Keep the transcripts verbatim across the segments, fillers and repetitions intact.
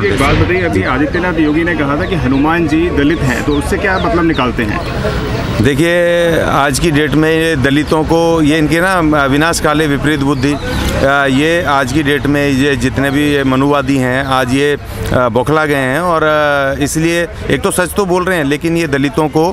प्रदेश। एक बात बताइए, अभी आदित्यनाथ योगी ने कहा था कि हनुमान जी दलित हैं, तो उससे क्या मतलब निकालते हैं? देखिए, आज की डेट में ये दलितों को, ये इनके ना विनाश काले विपरीत बुद्धि, ये आज की डेट में ये जितने भी ये मनुवादी हैं आज ये बौखला गए हैं और इसलिए एक तो सच तो बोल रहे हैं, लेकिन ये दलितों को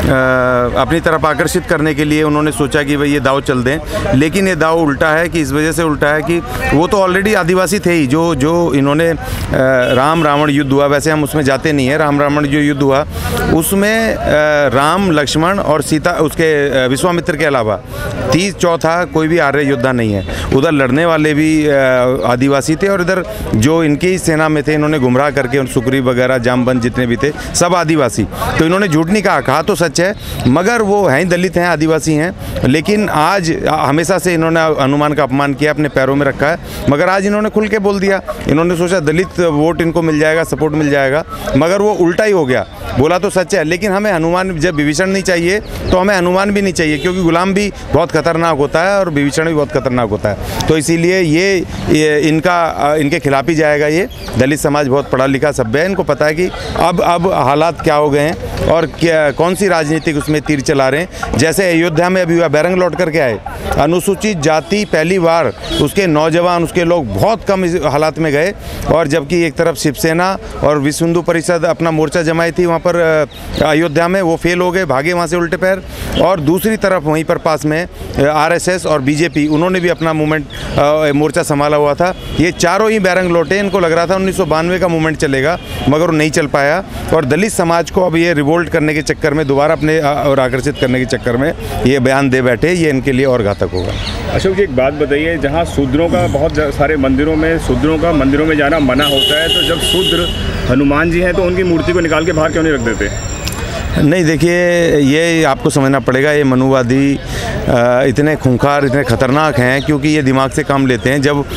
अपनी तरफ आकर्षित करने के लिए उन्होंने सोचा कि भाई ये दाव चल दें। लेकिन ये दाव उल्टा है कि इस वजह से उल्टा है कि वो तो ऑलरेडी आदिवासी थे ही। जो जो इन्होंने राम रावण युद्ध हुआ, वैसे हम उसमें जाते नहीं हैं, राम रावण जो युद्ध हुआ उसमें राम लक्ष्मण और सीता, उसके विश्वामित्र के अलावा तीस चौथा कोई भी आर्य योद्धा नहीं है। उधर लड़ने वाले भी आदिवासी थे और इधर जो इनकी ही सेना में थे, इन्होंने गुमराह करके उन सुग्रीव वगैरह जामवंत जितने भी थे सब आदिवासी। तो इन्होंने झूठ नहीं कहा, कहा तो सच है, मगर वो हैं दलित हैं, आदिवासी हैं। लेकिन आज हमेशा से इन्होंने हनुमान का अपमान किया, अपने पैरों में रखा है, मगर आज इन्होंने खुल के बोल दिया। इन्होंने सोचा दलित वोट इनको मिल जाएगा, सपोर्ट मिल जाएगा, मगर वो उल्टा ही हो गया। बोला तो सच है, लेकिन हमें हनुमान, जब विभीषण नहीं चाहिए तो हमें हनुमान भी नहीं चाहिए, क्योंकि गुलाम भी बहुत खतरनाक होता है और विभीषण भी बहुत खतरनाक होता है। तो इसीलिए ये, ये इनका इनके खिलाफ ही जाएगा। ये दलित समाज बहुत पढ़ा लिखा सभ्य है, इनको पता है कि अब अब हालात क्या हो गए हैं और क्या कौन सी राजनीतिक उसमें तीर चला रहे हैं। जैसे अयोध्या में अभी हुआ, बैरंग लौट करके आए, अनुसूचित जाति पहली बार, उसके नौजवान, उसके लोग बहुत कम इस हालात में गए, और जबकि एक तरफ शिवसेना और विश्व हिंदू परिषद अपना मोर्चा जमाई थी वहाँ पर अयोध्या में, वो फेल हो गए, भागे वहाँ से उल्टे पैर। और दूसरी तरफ वहीं पर पास में आरएसएस और बीजेपी, उन्होंने भी अपना मूवमेंट मोर्चा संभाला हुआ था। ये चारों ही बैरंग लौटे। इनको लग रहा था उन्नीस सौ बानवे का मूवमेंट चलेगा, मगर वो नहीं चल पाया। और दलित समाज को अब ये रिवोल्ट करने के चक्कर में, दोबारा अपने और आकर्षित करने के चक्कर में ये बयान दे बैठे, ये इनके लिए और घातक होगा। अशोक जी, एक बात बताइए, जहाँ शूद्रों का बहुत सारे मंदिरों में शूद्रों का मंदिरों में जाना मना होता है, तो जब शूद्र हनुमान जी हैं तो उनकी मूर्ति को निकाल के बाहर क्यों नहीं रख देते? नहीं, देखिए, ये आपको समझना पड़ेगा, ये मनुवादी इतने खूंखार, इतने ख़तरनाक हैं क्योंकि ये दिमाग से काम लेते हैं। जब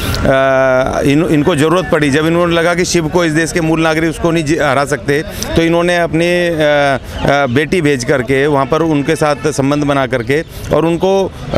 इन इनको ज़रूरत पड़ी, जब इन्होंने लगा कि शिव को, इस देश के मूल नागरिक, उसको नहीं हरा सकते, तो इन्होंने अपनी बेटी भेज करके वहाँ पर उनके साथ संबंध बना करके और उनको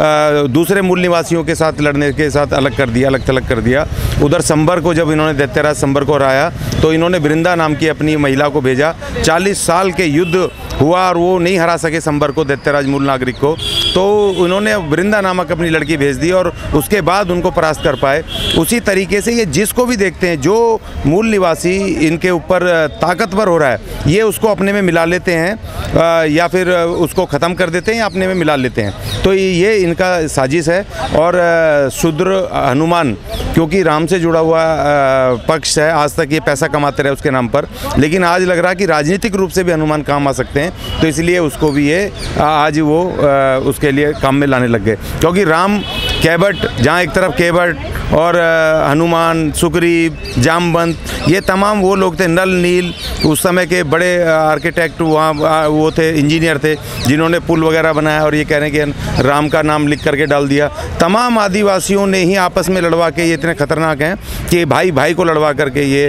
दूसरे मूल निवासियों के साथ लड़ने के साथ अलग कर दिया, अलग थलग कर दिया। उधर संबर को, जब इन्होंने दैत्यराज संबर को हराया, तो इन्होंने वृंदा नाम की अपनी महिला को भेजा। चालीस साल के युद्ध हुआ और वो नहीं हरा सके संबर को, दैत्यराज मूल नागरिक को, तो उन्होंने वृंदा नामक अपनी लड़की भेज दी और उसके बाद उनको परास्त कर पाए। उसी तरीके से ये जिसको भी देखते हैं, जो मूल निवासी इनके ऊपर ताकतवर हो रहा है, ये उसको अपने में मिला लेते हैं या फिर उसको ख़त्म कर देते हैं या अपने में मिला लेते हैं। तो ये इनका साजिश है। और शूद्र हनुमान, क्योंकि राम से जुड़ा हुआ पक्ष है, आज तक ये पैसा कमाते रहे उसके नाम पर, लेकिन आज लग रहा है कि राजनीतिक रूप से भी हनुमान काम आ सकते हैं, तो इसलिए उसको भी ये आज वो उसके लिए काम में लाने लग गए। क्योंकि राम केवट, जहाँ एक तरफ केवट और हनुमान, सुग्रीव, जामवंत, ये तमाम वो लोग थे, नल नील, उस समय के बड़े आर्किटेक्ट वहाँ वो थे, इंजीनियर थे, जिन्होंने पुल वगैरह बनाया, और ये कह रहे हैं कि राम का नाम लिख करके डाल दिया। तमाम आदिवासियों ने ही आपस में लड़वा के, ये इतने खतरनाक हैं कि भाई भाई को लड़वा करके ये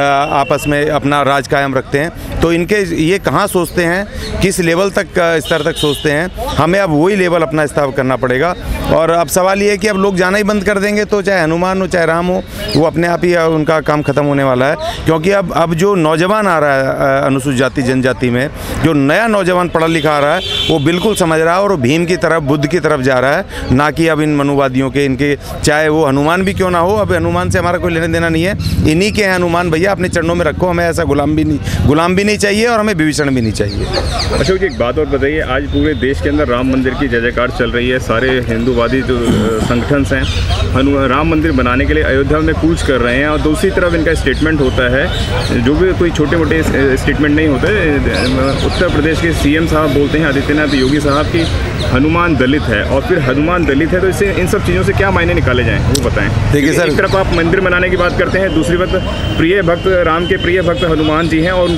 आपस में अपना राज कायम रखते हैं। तो इनके ये कहाँ सोचते हैं, किस लेवल तक, स्तर तक सोचते हैं, हमें अब वही लेवल अपना स्थापित करना पड़ेगा। और अब सवाल ये है कि अब लोग जाना ही बंद कर देंगे, तो चाहे हनुमान हो चाहे राम हो, वो अपने आप ही उनका काम खत्म होने वाला है। क्योंकि अब अब जो नौजवान आ रहा है अनुसूचित जाति जनजाति में, जो नया नौजवान पढ़ा लिखा आ रहा है, वो बिल्कुल समझ रहा है और वो भीम की तरफ, बुद्ध की तरफ जा रहा है, ना कि अब इन मनुवादियों के, इनके, चाहे वो हनुमान भी क्यों ना हो, अब हनुमान से हमारा कोई लेना देना नहीं है। इन्हीं के हैं हनुमान, भैया अपने चरणों में रखो, हमें ऐसा गुलाम भी नहीं गुलाम भी नहीं चाहिए और हमें विभीषण भी नहीं चाहिए। अशोक जी, एक बात और बताइए, आज पूरे देश के अंदर राम मंदिर की जय जयकार चल रही है, सारे हिंदूवादी जो संगठन हैं हनु राम मंदिर बनाने के लिए अयोध्या में कूच कर रहे हैं, और दूसरी तरफ इनका स्टेटमेंट होता है, जो भी कोई छोटे मोटे स्टेटमेंट नहीं होते। उत्तर प्रदेश के सीएम साहब बोलते हैं, आदित्यनाथ योगी साहब, की हनुमान दलित है, और फिर हनुमान दलित है, तो इससे इन सब चीज़ों से क्या मायने निकाले जाएँ, वो बताएं। देखिए सर, एक तरफ आप मंदिर बनाने की बात करते हैं, दूसरी बात प्रिय भक्त, राम के प्रिय भक्त हनुमान जी हैं, और उनको आप दलित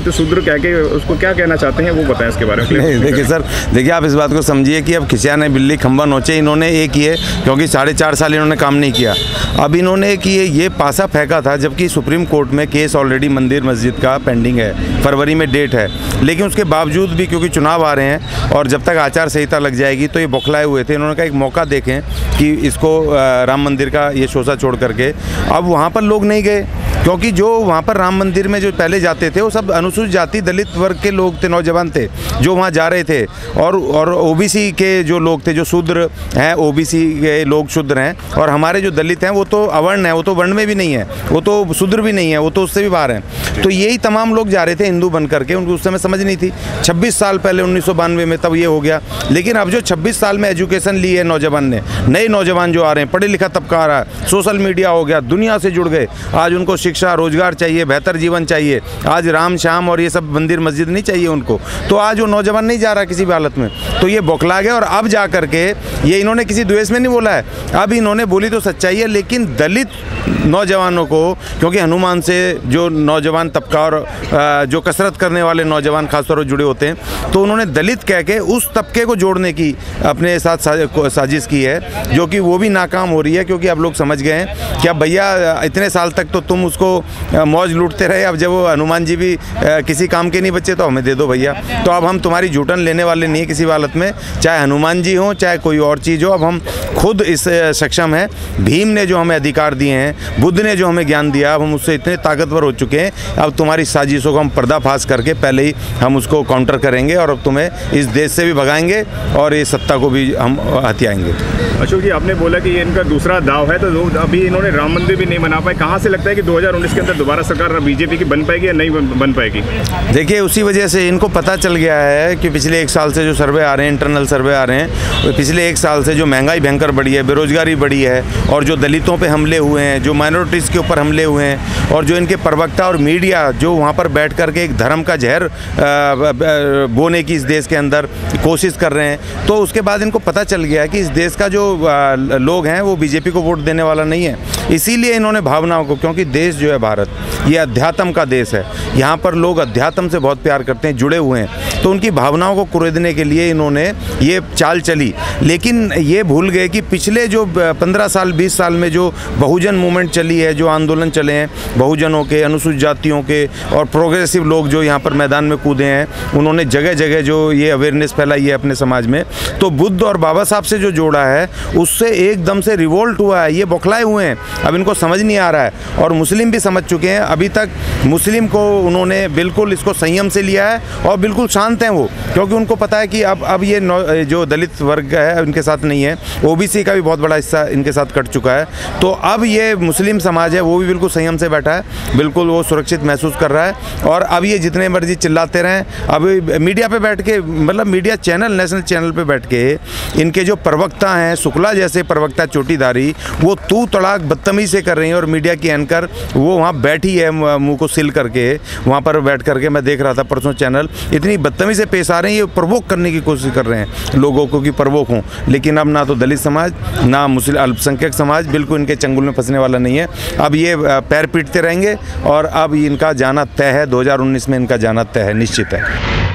दलित शूद्र कह के उसको क्या कहना चाहते हैं वो बताएं इसके बारे में। नहीं देखिए सर, देखिए आप इस बात को समझिए कि अब खिसिया ने बिल्ली खंबा नोचे, इन्होंने एक ये क्योंकि साढ़े चार साल इन्होंने काम नहीं किया। अब इन्होंने कि ये ये पासा फेंका था, जबकि सुप्रीम कोर्ट में केस ऑलरेडी मंदिर मस्जिद का पेंडिंग है, फरवरी में डेट है, लेकिन उसके बावजूद भी क्योंकि चुनाव आ रहे हैं और जब तक आचार संहिता लग जाएगी तो ये बौखलाए हुए थे। इन्होंने कहा एक मौका देखें कि इसको राम मंदिर का ये शोषा छोड़ करके। अब वहाँ पर लोग नहीं गए क्योंकि जो वहाँ पर राम मंदिर में जो पहले जाते थे वो सब अनुसूचित जाति दलित वर्ग के लोग थे, नौजवान थे जो वहाँ जा रहे थे, और और ओबीसी के जो लोग थे, जो शूद्र हैं, ओबीसी के लोग शूद्र हैं, और हमारे जो दलित हैं वो तो अवर्ण है, वो तो वर्ण में भी नहीं है, वो तो शूद्र भी नहीं है, वो तो उससे भी बाहर हैं। तो यही तमाम लोग जा रहे थे हिंदू बन करके। उनको उस समय समझ नहीं थी, छब्बीस साल पहले उन्नीस सौ बानवे में तब ये हो गया। लेकिन अब जो छब्बीस साल में एजुकेशन ली है नौजवान ने, नए नौजवान जो आ रहे हैं, पढ़े लिखा तबका आ रहा है, सोशल मीडिया हो गया, दुनिया से जुड़ गए, आज उनको शिक्षा रोजगार चाहिए, बेहतर जीवन चाहिए, आज राम श्याम और ये सब मंदिर मस्जिद नहीं चाहिए उनको। तो आज वो नौजवान नहीं जा रहा किसी भी हालत में, तो ये बौखला गए। और अब जा करके ये इन्होंने किसी द्वेष में नहीं बोला है, अब इन्होंने बोली तो सच्चाई है, लेकिन दलित नौजवानों को, क्योंकि हनुमान से जो नौजवान तबका और जो कसरत करने वाले नौजवान खासतौर पर जुड़े होते हैं, तो उन्होंने दलित कह के उस तबके को जोड़ने की अपने साथ साजिश की है, जो कि वो भी नाकाम हो रही है। क्योंकि अब लोग समझ गए हैं कि अब भैया इतने साल तक तो तुम उसको मौज लूटते रहे, अब जब वो हनुमान जी भी किसी काम के नहीं बचे तो हमें दे दो भैया। तो अब हम तुम्हारी झूठन लेने वाले नहीं है किसी हालत में, चाहे हनुमान जी हो चाहे कोई और चीज़ हो। अब हम खुद इस सक्षम हैं, भीम ने जो हमें अधिकार दिए हैं, बुद्ध ने जो हमें ज्ञान दिया, अब हम उससे इतने ताकतवर हो चुके हैं। अब तुम्हारी साजिशों को हम पर्दाफाश करके पहले ही हम उसको काउंटर करेंगे, और अब तुम्हें इस देश से भी भगाएंगे और ये सत्ता को भी हम हथियाएंगे। अशोक जी, आपने बोला कि ये इनका दूसरा दाव है, तो अभी इन्होंने राम मंदिर भी नहीं बना पाए। कहाँ से लगता है कि दो हज़ार उन्नीस के अंदर दोबारा सरकार बीजेपी की बन पाएगी या नहीं बन पाएगी? देखिए, उसी वजह से इनको पता चल गया है कि पिछले एक साल से जो सर्वे आ रहे हैं, इंटरनल सर्वे आ रहे हैं, पिछले एक साल से जो महंगाई भयंकर बढ़ी है, बेरोजगारी बढ़ी है, और जो दलितों पे हमले हुए हैं, जो माइनॉरिटीज़ के ऊपर हमले हुए हैं, और जो इनके प्रवक्ता और मीडिया जो वहाँ पर बैठ कर के एक धर्म का जहर बोने की इस देश के अंदर कोशिश कर रहे हैं, तो उसके बाद इनको पता चल गया कि इस देश का जो लोग हैं वो बीजेपी को वोट देने वाला नहीं है। इसीलिए इन्होंने भावनाओं को, क्योंकि देश जो है भारत, ये अध्यात्म का देश है, यहाँ पर लोग अध्यात्म से बहुत प्यार करते हैं, जुड़े हुए हैं, तो उनकी भावनाओं को कुरेदने के लिए इन्होंने ये चाल चली। लेकिन ये भूल गए कि पिछले जो पंद्रह साल बीस साल में जो बहुजन मूवमेंट चली है, जो आंदोलन चले हैं बहुजनों के, अनुसूचित जातियों के और प्रोग्रेसिव लोग जो यहाँ पर मैदान में कूदे हैं, उन्होंने जगह जगह जो ये अवेयरनेस फैलाई है अपने समाज में, तो बुद्ध और बाबा साहब से जो जोड़ा है उससे एकदम से रिवोल्ट हुआ है। ये बौखलाए हुए हैं, अब इनको समझ नहीं आ रहा है, और मुस्लिम भी समझ चुके हैं। अभी तक मुस्लिम को उन्होंने बिल्कुल इसको संयम से लिया है और बिल्कुल शांत हैं वो, क्योंकि उनको पता है कि अब अब ये जो दलित वर्ग है उनके साथ नहीं है, ओबीसी का भी बहुत बड़ा हिस्सा इनके साथ कट चुका है। तो अब ये मुस्लिम समाज है वो भी बिल्कुल संयम से बैठा है, बिल्कुल वो सुरक्षित महसूस कर रहा है। और अब ये जितने मर्जी चिल्लाते रहें, अब मीडिया पे बैठ के, मतलब मीडिया चैनल, नेशनल चैनल पे बैठ के इनके जो प्रवक्ता हैं, शुक्ला जैसे प्रवक्ता चोटीदारी, वो तू तड़ाक बदतमीजी से कर रही हैं, और मीडिया की एंकर वो वहाँ बैठी है मुंह को सिल करके, वहाँ पर बैठ करके मैं देख रहा था परसों चैनल, इतनी बदतमीजी से पेश आ रहे हैं, ये प्रवोक करने की कोशिश कर रहे हैं लोगों को कि प्रवोक हों। लेकिन अब ना तो दलित समाज ना मुस्लिम अल्पसंख्यक समाज बिल्कुल इनके चंगुल में फंसने वाला नहीं है। अब ये पैर पीटते रहेंगे, और अब इनका जाना तय है, दो हज़ार उन्नीस में इनका जाना तय है, निश्चित है।